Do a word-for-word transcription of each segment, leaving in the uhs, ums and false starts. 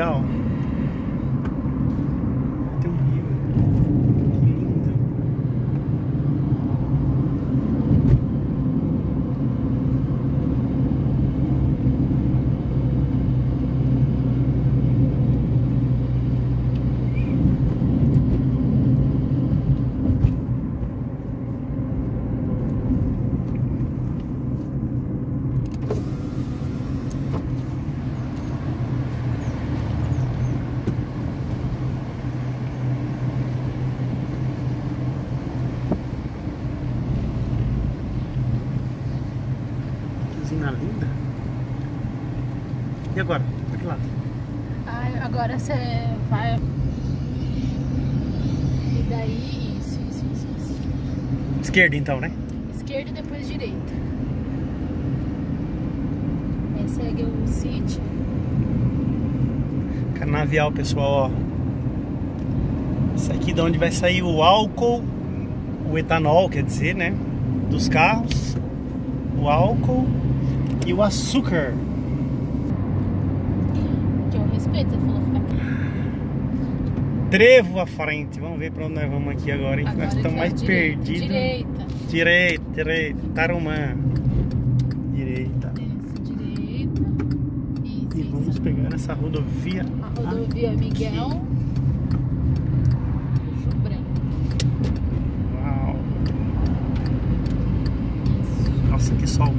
legal. Tem um rio. Que lindo. Usina linda. E agora? Pra que lado? Ah, agora você vai. E daí, isso, isso, isso, isso. Esquerda então, né? Esquerda e depois direita. Aí segue o sítio. Canavial, pessoal, ó. Isso aqui é de onde vai sair o álcool, o etanol, quer dizer, né? Dos carros. O álcool e o açúcar. Que eu respeito, você falou ficar aqui. Trevo à frente. Vamos ver pra onde nós vamos aqui agora, hein? Agora Nós estamos mais direita, perdidos. Direita. Direita, direita. Tarumã. Direita. Desce, direita. Isso, E isso. vamos pegar essa rodovia. A rodovia Miguel. Jubranco. Uau. Isso. Nossa, que sol.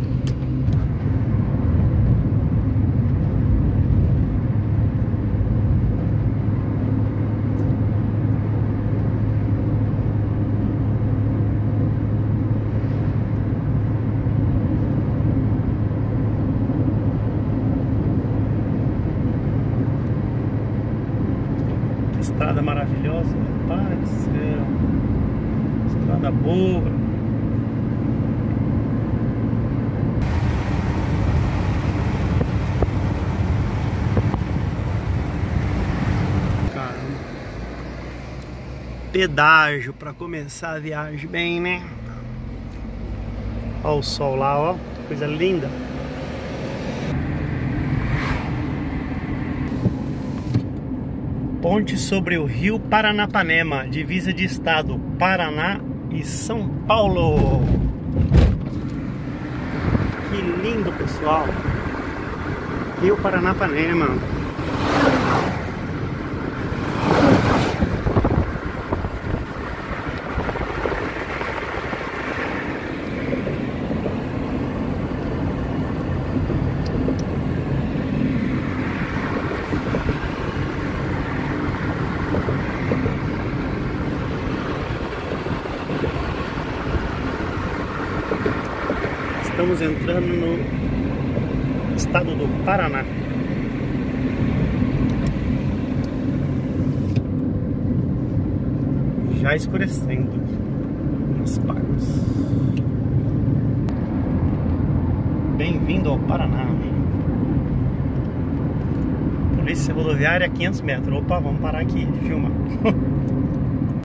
Estrada maravilhosa, pai do céu. Estrada boa. Caramba. Pedágio para começar a viagem bem, né? Olha o sol lá, ó. Coisa linda. Ponte sobre o rio Paranapanema, divisa de estado Paraná e São Paulo. Que lindo, pessoal. Rio Paranapanema. Estamos entrando no estado do Paraná. Já escurecendo nas Pagos. Bem-vindo ao Paraná. Polícia rodoviária, quinhentos metros. Opa, vamos parar aqui de filmar.